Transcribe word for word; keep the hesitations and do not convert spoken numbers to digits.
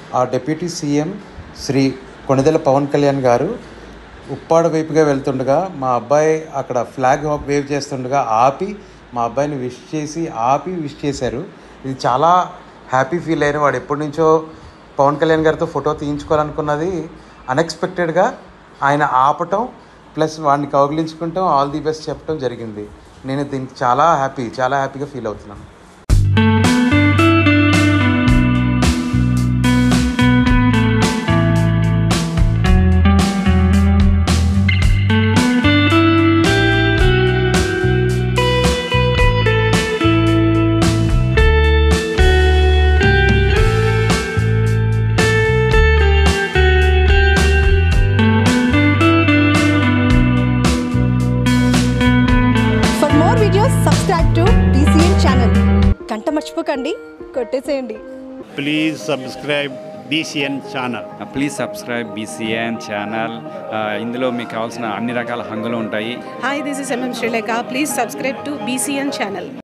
ఆ deputy CM Shri Konidela Pawan Kalyan garu Uppada వైపుగా వెళ్తుండగా మా అబ్బాయి అక్కడ ఫ్లాగ్ వేవ్ చేస్తుండగా ఆపి మా అబ్బాయిని విష్ చేసి ఆపి విష్ చేశారు. ఇది చాలా హ్యాపీ ఫీల్ అయిన. వాడు ఎప్పటి నుంచో పవన్ కళ్యాణ్ గారితో ఫోటో తీయించుకోవాలనుకున్నది అన్ఎక్స్పెక్టెడ్గా ఆయన ఆపటం ప్లస్ వాడిని కౌగిలించుకుంటాం, ఆల్ ది బెస్ట్ చెప్పడం జరిగింది. నేను దీనికి చాలా హ్యాపీ చాలా హ్యాపీగా ఫీల్ అవుతున్నాను. Subscribe to BCN channel. గంట మర్చిపోకండి, కొట్టేసేయండి. Please subscribe BCN channel. Please subscribe BCN channel. ఇందులో మీకు కావాల్సిన అన్ని రకాల హంగులు ఉంటాయి. Hi, this is M M Sreelekha. Please subscribe to BCN channel.